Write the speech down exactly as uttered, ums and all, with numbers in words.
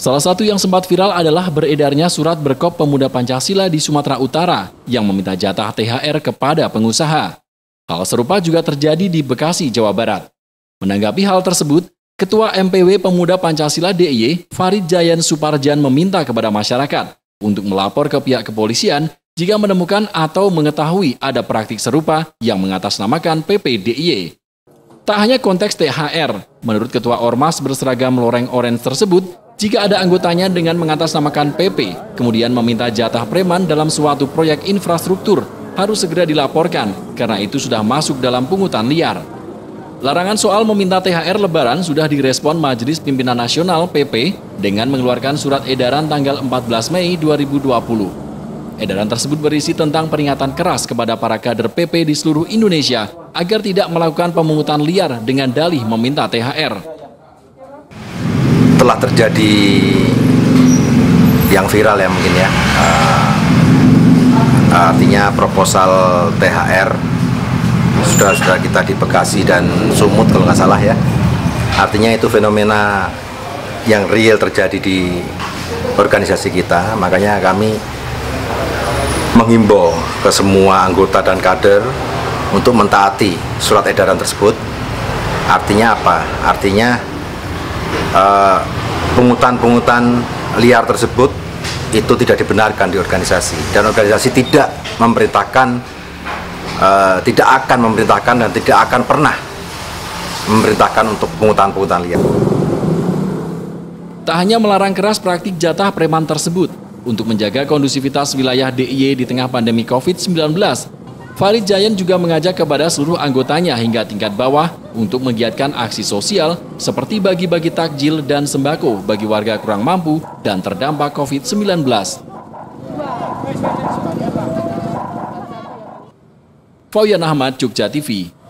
Salah satu yang sempat viral adalah beredarnya surat berkop Pemuda Pancasila di Sumatera Utara yang meminta jatah T H R kepada pengusaha. Hal serupa juga terjadi di Bekasi, Jawa Barat. Menanggapi hal tersebut, Ketua M P W Pemuda Pancasila D I Y, Farid Jayan Suparjan meminta kepada masyarakat untuk melapor ke pihak kepolisian jika menemukan atau mengetahui ada praktik serupa yang mengatasnamakan P P D I Y. Tak hanya konteks T H R, menurut Ketua Ormas berseragam loreng orange tersebut, jika ada anggotanya dengan mengatasnamakan P P, kemudian meminta jatah preman dalam suatu proyek infrastruktur, harus segera dilaporkan karena itu sudah masuk dalam pungutan liar. Larangan soal meminta T H R Lebaran sudah direspon Majelis Pimpinan Nasional P P dengan mengeluarkan surat edaran tanggal empat belas Mei dua ribu dua puluh. Edaran tersebut berisi tentang peringatan keras kepada para kader P P di seluruh Indonesia agar tidak melakukan pemungutan liar dengan dalih meminta T H R. Telah terjadi yang viral ya mungkin ya, uh, artinya proposal T H R sudah sudah kita di Bekasi dan Sumut kalau nggak salah ya. Artinya itu fenomena yang real terjadi di organisasi kita, makanya kami menghimbau ke semua anggota dan kader untuk mentaati surat edaran tersebut. Artinya apa? Artinya uh, pungutan-pungutan liar tersebut itu tidak dibenarkan di organisasi, dan organisasi tidak memerintahkan, uh, tidak akan memerintahkan dan tidak akan pernah memerintahkan untuk pungutan-pungutan liar. Tak hanya melarang keras praktik jatah preman tersebut, untuk menjaga kondusivitas wilayah D I Y di tengah pandemi COVID sembilan belas, Farid Jayan juga mengajak kepada seluruh anggotanya hingga tingkat bawah untuk menggiatkan aksi sosial seperti bagi-bagi takjil dan sembako bagi warga kurang mampu dan terdampak COVID sembilan belas. Fauyan Ahmad, Jogja T V.